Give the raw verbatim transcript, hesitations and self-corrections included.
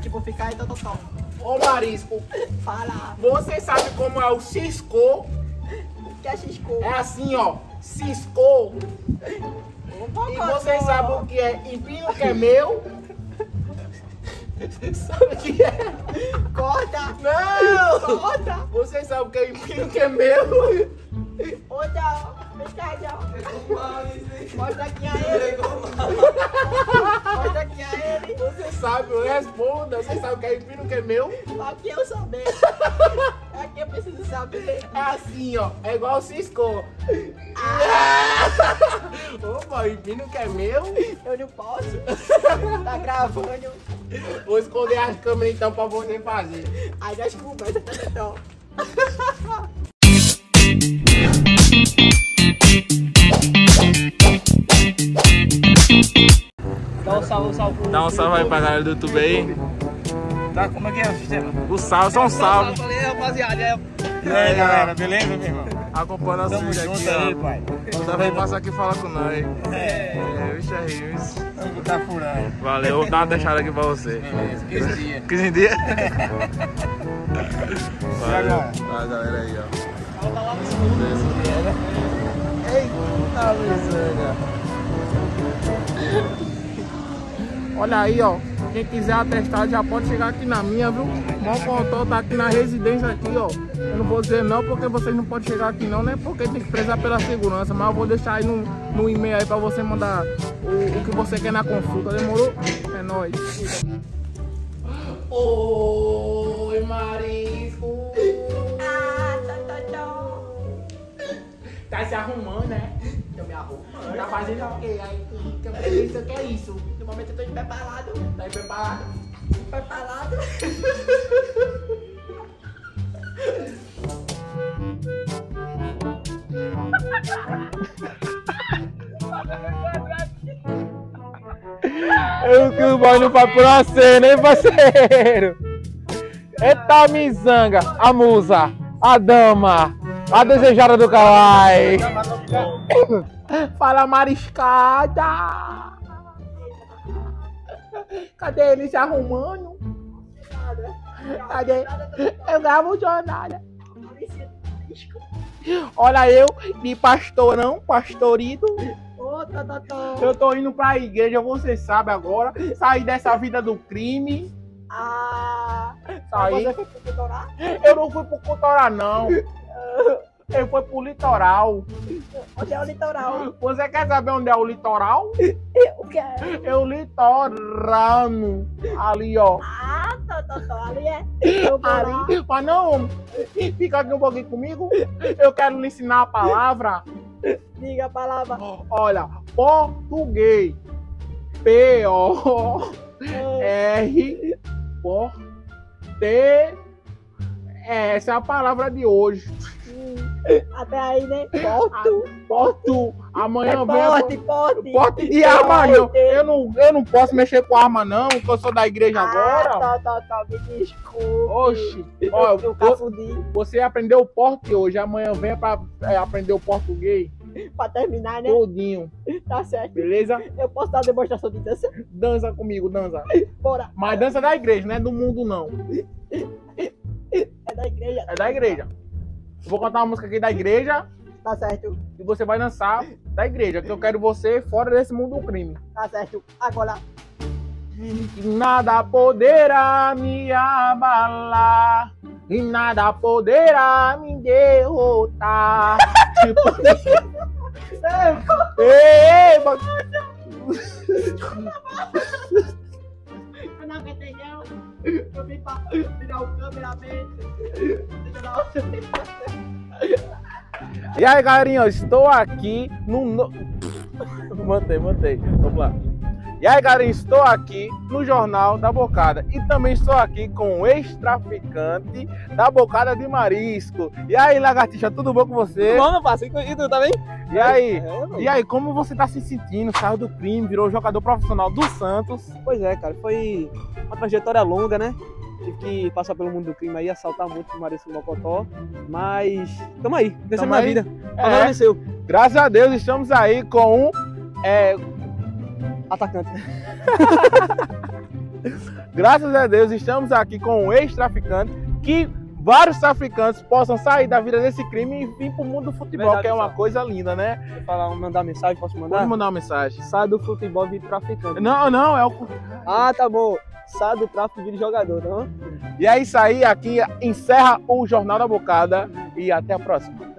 tipo, ficar aí, tototó. Ô Marisco, Fala. você sabe como é o ciscou? O que é xisco? É assim, ó, ciscou. Opa, E cocô. você sabe o que é empino que é meu? Sabe o que é? Corta. Não! Corta. Você sabe o que é empino que é meu? Olha, vem cá, já. Mostra aqui a ele. Mostra aqui a ele. Você sabe, responda. Você sabe o que é empino que é meu? Aqui eu saber. Aqui eu preciso saber. É assim, ó. É igual o ciscou. Opa, empino que é meu? Eu não posso. Tá gravando. Vou esconder as câmeras então pra você fazer. Aí nós conversa, tototó. Dá um salve, um salve. Dá um salve aí pra galera do YouTube aí. Tá, como é que é o sistema? O salve, só um salve. Falei, rapaziada. É... E aí, galera, beleza, meu irmão? Acompanha nosso Tamo vídeo junto aqui, aí, ó. pai. Toda vez passa aqui e fala com nós. É, É, vixe aí, vixe. vamos botar furando. Valeu, vou dar uma deixada aqui pra você. Beleza, quinze dias. quinze dias? E Valeu. agora? Olha a galera aí, ó. Eita, miséria. Olha aí, ó. Quem quiser atestar já pode chegar aqui na minha, viu? Mocotó tá aqui na residência aqui, ó. Eu não vou dizer não porque vocês não podem chegar aqui não, né? Porque tem que prezar pela segurança. Mas eu vou deixar aí no, no e-mail aí pra você mandar o, o que você quer na consulta. Demorou? É nóis. Oi, Marisco. Ah, tototó. Tá se arrumando, né? Eu me arrumando. Tá fazendo o quê? Aí, que eu pensei, o que é isso? No momento eu tô preparado. Tá aí preparado? Preparado. Eu que o boy não vai por você, né, parceiro? Eita mizanga, a musa, a dama, a desejada do Kawaii. Fala mariscada. Cadê ele se arrumando? Cadê? Eu gravo jornada. Olha eu de pastorão, pastorito. Ô, tototó. Eu tô indo pra igreja, você sabe agora. Sair dessa vida do crime. Ah, Saí. você foi pro doutorado? Eu não fui pro Cotorá, não. Eu fui pro litoral. Onde é o litoral? Você quer saber onde é o litoral? O que é? É o litorano. Ali, ó. Ah, tototó, ali é. Eu vou lá. Ali. Mas não, fica aqui um pouquinho comigo. Eu quero lhe ensinar a palavra. Diga a palavra. Olha, português. P O R Por T. Essa é a palavra de hoje. Até aí, né? Porto. Porto. Amanhã É vem. a- porte, porte. Porte de arma, não. Eu não, eu não posso mexer com arma, não, porque eu sou da igreja agora. Ah, tá, tá, tá, me desculpe. Oxi. Ó, eu, eu confundi. você aprendeu o porte hoje, amanhã venha pra é, aprender o português Pra terminar, né? todinho, Tá certo. beleza? Eu posso dar uma demonstração de dança? Dança comigo, dança. Bora. Mas dança da igreja, não é do mundo, não. É da igreja. É da igreja. Vou cantar uma música aqui da igreja Tá certo. e você vai dançar da igreja, que eu quero você fora desse mundo do crime. Tá certo. Agora. E nada poderá me abalar, e nada poderá me derrotar. Tipo... Ei, mas... Eu não aguentei, não. Eu vim pra virar o cameraman. Deixa eu dar E aí, galerinha, eu estou aqui no... no... Mantei, mantei. Vamos lá. E aí, galerinha, estou aqui no Jornal da Bocada. E também estou aqui com o ex-traficante da Bocada de Marisco. E aí, lagartixa, tudo bom com você? Tudo bom, meu parceiro? E tu, tá bem? E aí? É, E aí, como você tá se sentindo? Saiu do crime, virou jogador profissional do Santos. Pois é, cara, foi uma trajetória longa, né? Tive que passar pelo mundo do crime aí, assaltar muito o Marisco Mocotó. Mas tamo aí, vencendo Tamo na aí. vida. É. Agora venceu. Graças a Deus, estamos aí com um... É, Atacante. Graças a Deus estamos aqui com um ex-traficante, que vários traficantes possam sair da vida desse crime e vir pro mundo do futebol, Verdade, que é uma pessoal. coisa linda, né? Vou falar, mandar mensagem, posso mandar? Pode mandar uma mensagem. Sai do futebol, vira traficante. Não, não, é o... Ah, tá bom. Sai do tráfico, vira jogador, tá bom? E é isso aí, aqui encerra o Jornal da Bocada e até a próxima.